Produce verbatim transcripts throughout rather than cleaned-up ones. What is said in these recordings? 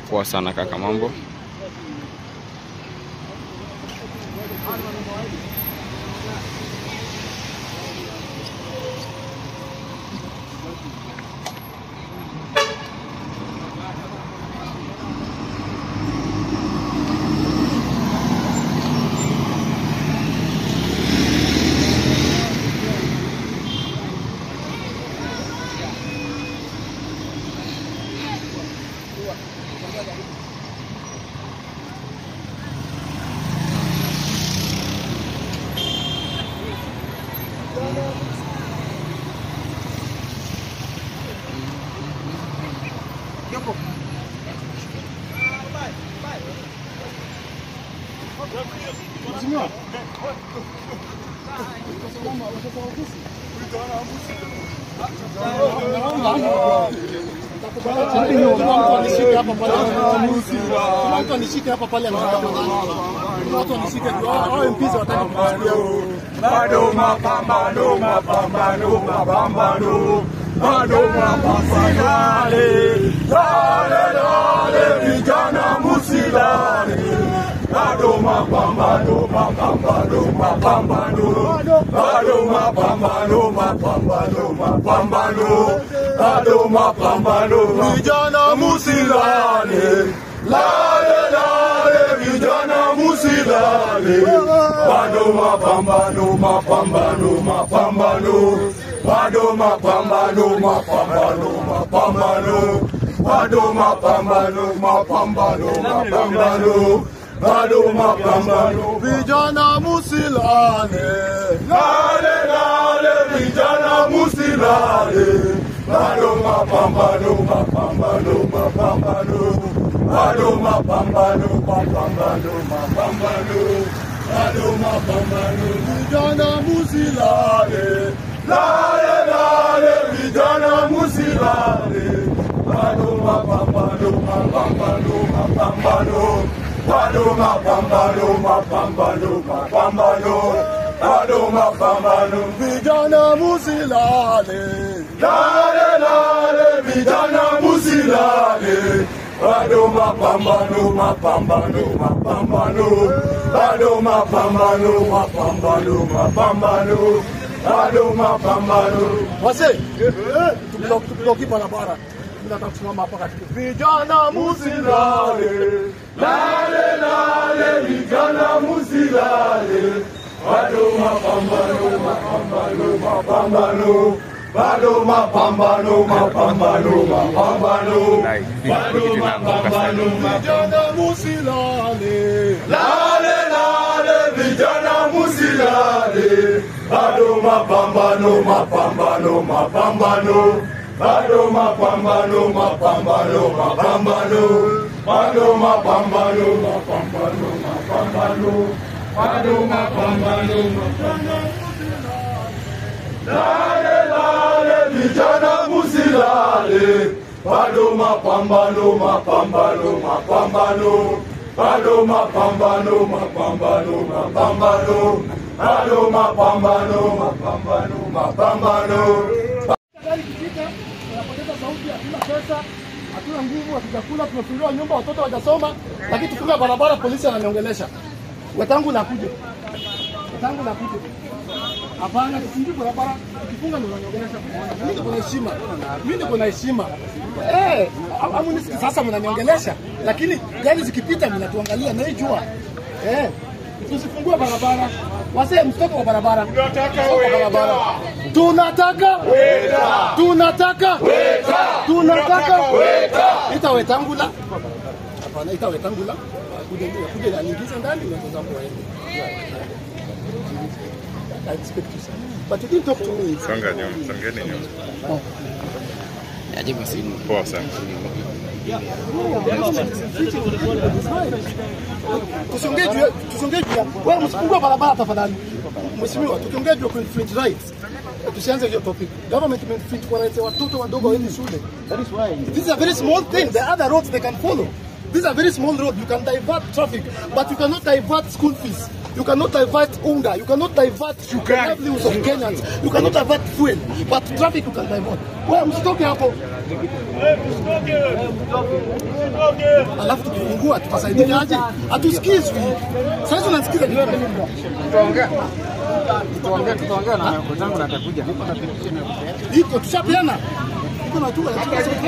Poa sana kaka, mambo? Bado mapambano, mapambano, mapambano, bado mapambano, dale dale vijana musilale, bado mapambano, mapambano, mapambano, bado mapambano, mapambano, mapambano, bado mapambano, vijana musilale, lale lale vijana musilale, bado mapambano, mapambano, mapambano, bado mapambano, mapambano, mapambano, bado mapambano, mapambano, mapambano, bado mapambano, vijana musilale, lale lale vijana musilale, bado mapambano, mapambano, mapambano, bado mapambano, mapambano, mapambano, bado mapambano, vijana musilale, lale lale vijana musilale, bado mapambano, mapambano, mapambano, bado mapambano, mapambano, mapambano, bado mapambano, vijana musilale, lale lale vijana musilale, bado mapambano, mapambano, mapambano, bado mapambano, mapambano, mapambano, bado mapambano. Wase, tukiloki barabara, tunataka kusimama hapa katika vijana musilale, lale lale vijana musilale, bado mapambano, mapambano, mapambano, bado mapambano, mapambano, mapambano, bado mapambano, vijana musilale, lale lale vijana musilale, bado mapambano, mapambano, mapambano, bado mapambano, mapambano, mapambano, bado mapambano, mapambano, mapambano, bado mapambano, mapambano, lale lale vijana musilale, bado mapambano, mapambano, mapambano, bado mapambano, mapambano, mapambano, bado mapambano, mapambano, mapambano. Tunapoteza sauti, hatuna pesa, hatuna nguvu, hatujakula, tumefungiwa nyumba, watoto hawajasoma, lakini tufunga barabara, polisi ananiongelesha. Wetangu nakuja. Wetangu nakuja. Hapana, tufungie barabara, tukifunga ndio waniongelesha kuona. Mimi niko na heshima. Mimi niko na heshima. Eh, amunisikia sasa mnaniongelesha, lakini gari zikipita mnatuangalia na jua. Eh, tusifungue barabara. Wase mstoke kwa barabara. Tunataka barabara. Tunataka weta. Tunataka weta. Tunataka weta. Ita wetangula. Hapana, ita wetangula. Kuja kuja na nyingiza ndani unaweza kuenda. I expect you, sir. But you didn't talk to me. Songa nyuma, songeni nyuma. Oh. Yajibu simu. Poa sana. Tusongee juu, tusongee juu. Wewe msifungua barabara tafadhali. Mheshimiwa, tukiongea juu kwa infringe rights. Tusianze hiyo topic. Government infringe kwa rights ya watoto wadogo waende shule. That is why. This is a very small thing. There are other roads they can follow. These are very small roads. You can divert traffic, but you cannot divert school fees. You cannot divert unga. You cannot divert the livelihoods of Kenyans. You cannot divert fuel, but traffic you can divert. Wewe msitoke hapo. Alafu tukifungua tutasaidia aje? Hatusikizwi. Sasa tunasikiza ni wewe. Tutaongea. Tutaongea tutaongea na wenzangu na atakuja. Iko tushapiana. Iko na tuma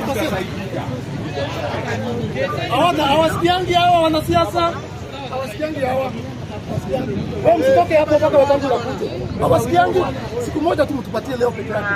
hawa hawasikiangi hawa wanasiasa. Hawasikiangi hawa. Wewe msitoke hapo mpaka wenzangu wakuje. Hawasikiangi. Siku moja tu mtupatie leo peke yake.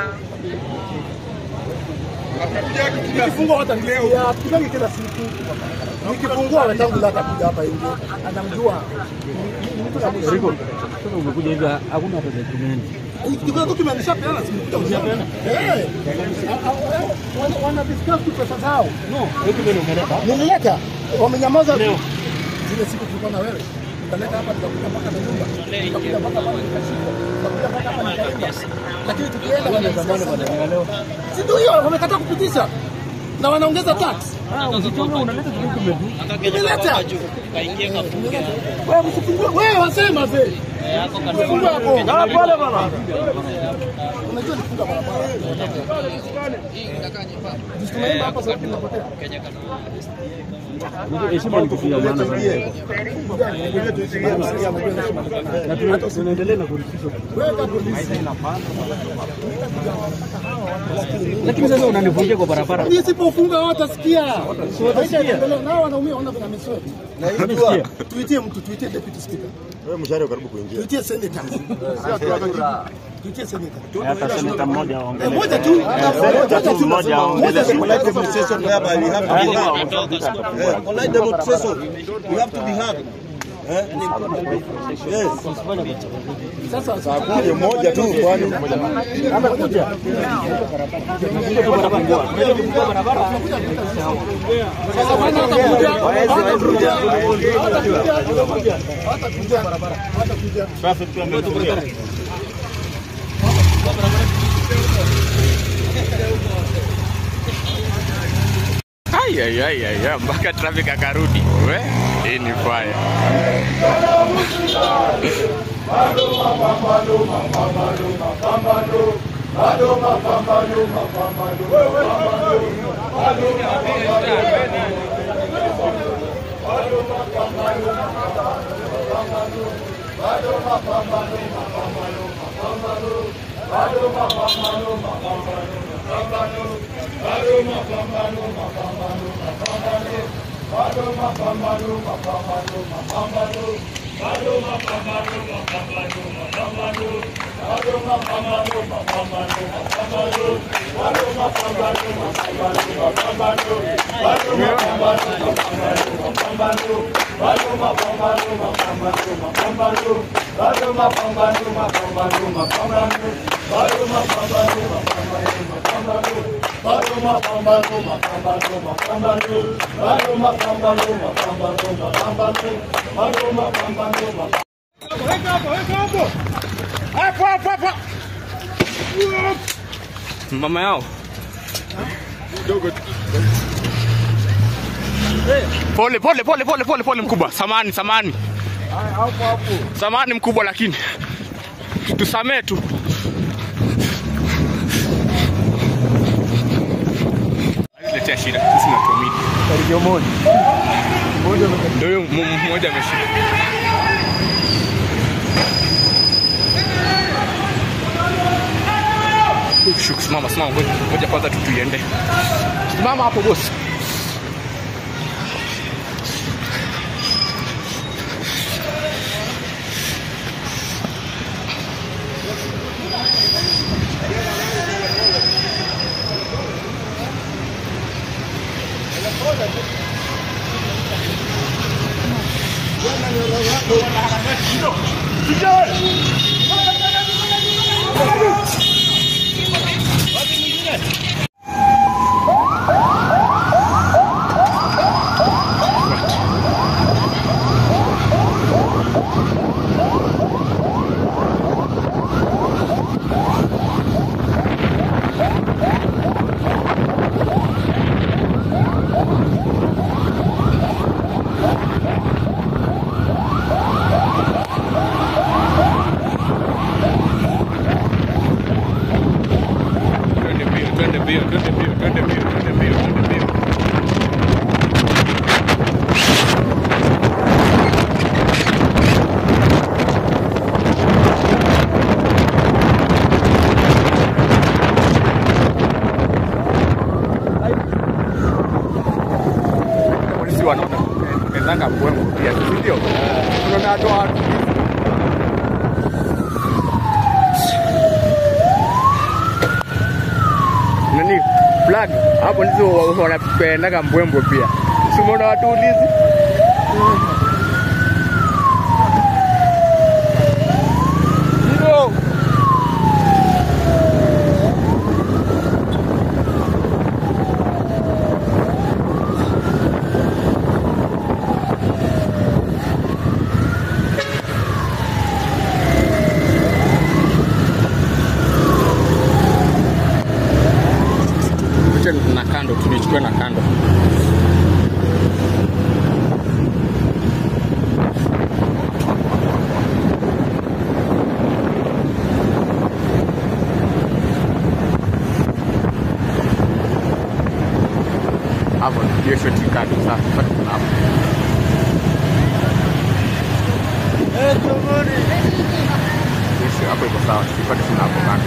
Nikifungua hata leo, tukiangi kila siku. Nikifungua wenzangu la atakuja hapa hivi. Anamjua. Riko, sasa umekuja hivi hakuna hata document. Tukio document nishapeana simkuta ushapeana. Eh. Wana discuss pesa zao. No, document umeleta. Nilileta. Wamenyamaza leo. Zile siku tulikuwa na wewe. Tutaleta hapa tutakuja mpaka na nyumba. Tutakuja mpaka hapa nikashika. Tutakuja mpaka hapa nikaimba. Lakini tukienda wale zamani wale leo. Si ndio hiyo wamekataa kupitisha. Na wanaongeza tax. Ah, usichonga unaleta document. Nilileta. Kaingia kafunga. Wewe msifungue. Wewe wasema wewe. Funga hapo. Ah, pale baba. Unajua nifunga barabara. Hii inakaa nyepamba. Tunaenda hapa sasa tunapotea. Kenya kama. Heshima ni kitu ya maana sana. Na tunaendelea na kurekebisha. Weka polisi. Lakini sasa unanivunjia kwa barabara. Nisipofunga watasikia. Watasikia. Nao wanaumia wana vina miswe. Unasikia? Tuitie mtu, tuitie deputy speaker. Wewe mshahara karibu kuingia. Tuitie senator. Tuitie senator. Hata senator mmoja aongelee. Moja tu. Moja tu mmoja aongelee. Polite demonstration whereby we have to be heard. Polite demonstration we have to be heard. Eh? Yes. Sasa saa kumi moja tu kwani anakuja. Tunakuja kwa barabara. Tunakuja kwa barabara. sasa wanakuja. Watakuja. Watakuja. Watakuja barabara. Watakuja. Traffic tumetulia. Ai ai ai ai mpaka traffic akarudi. We, hii ni fire. Mama yao pole pole pole pole pole pole mkubwa, samani samani samani mkubwa, lakini tusamee tu. Letea shida sisi na tuamini. Ndio moja. Ndio mmoja ameshika. Shuks mama, simama ngoja kwanza tutuiende. Simama hapo boss. wanatoa watu. Nani flag hapo ndizo wanapendaga mbwembwe pia. Si umeona watu ulizi? Ndio. Na kando tulichukua na kando. Hapo ndio shoti kati sasa tupate hapo. Eh, jamani. Sisi hapo iko sawa, tupate tuna hapo kando.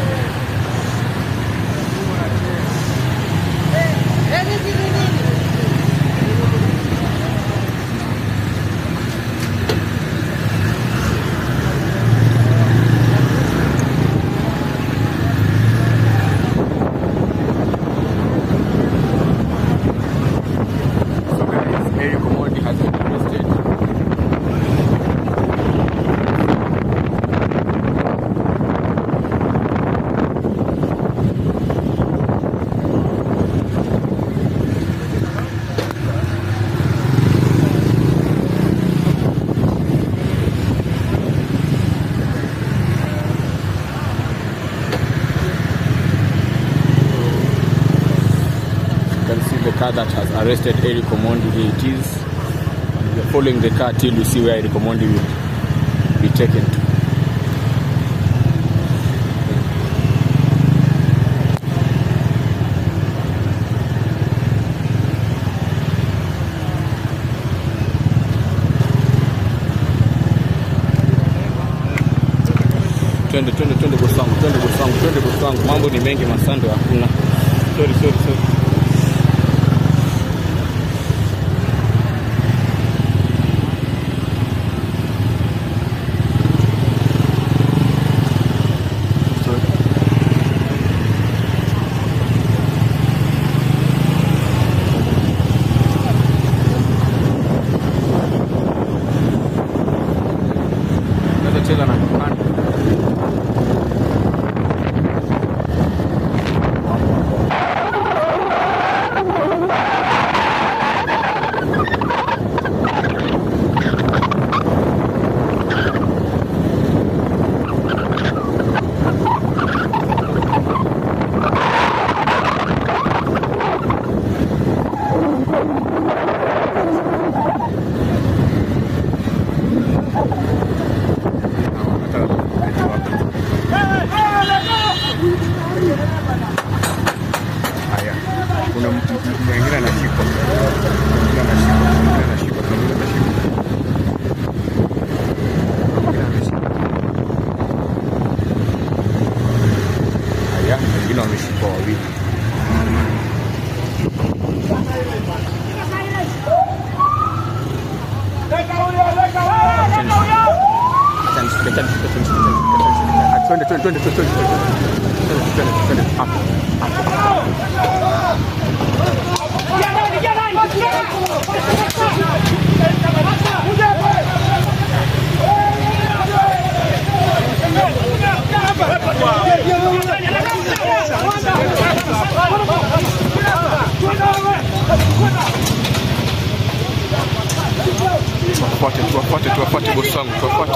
The car that has arrested Eric Omondi, here it is. And we are following the car till we see where Eric Omondi will be taken to. Twende twende twende Bosangu, twende Bosangu, twende Bosangu. Mambo ni mengi, Masando hakuna. Sorry sorry sorry. Twende twende twende twende twende twende hapo tuwafuate tuwafuate tuwafuate Bosangu tuwafuate.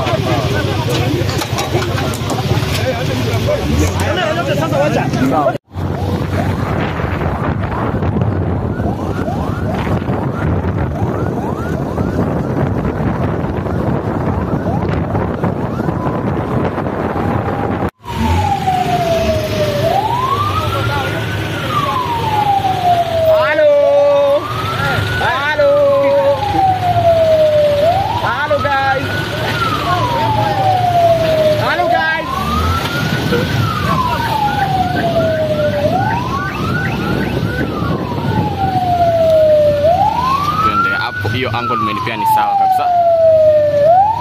Sawa. Hiyo angle imenipea ni sawa kabisa.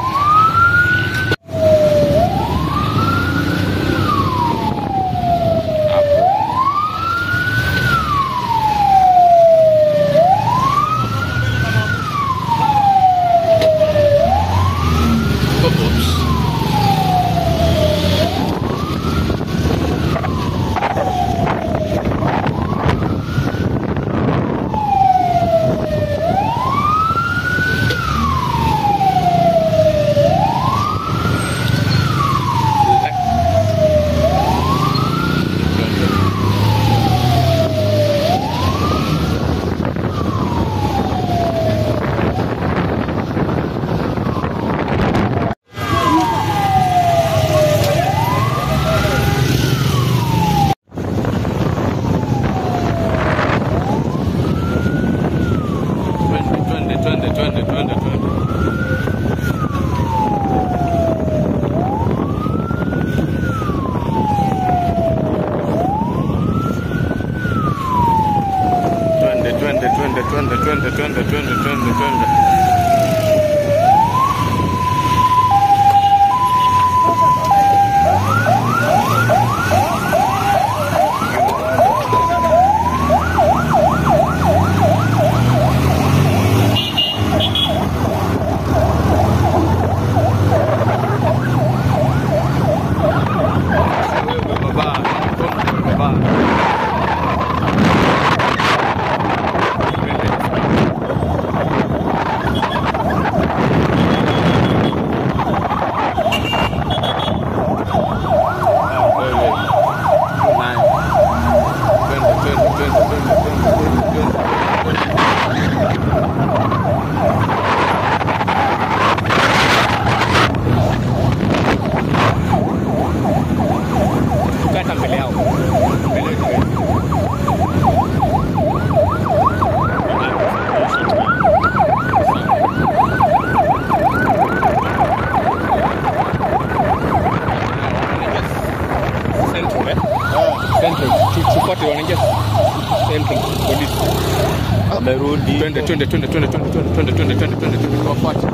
Twende twende twende twende twende twende twende twende twende twende twende tuwafuate.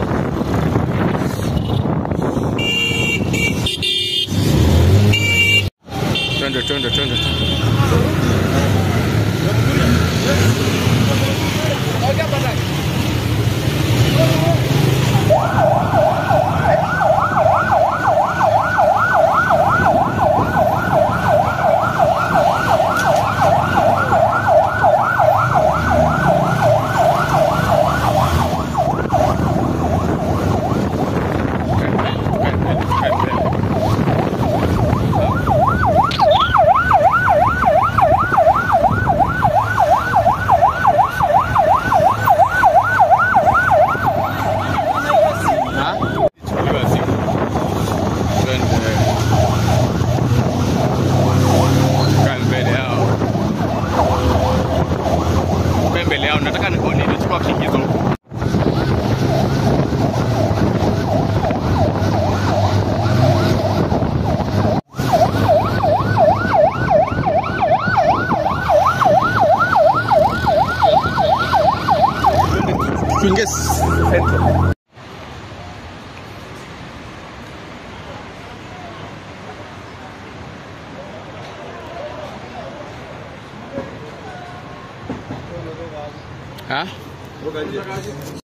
Twende twende twende. Nataka nione nichukua kiingizo. Tuingie central. Ha?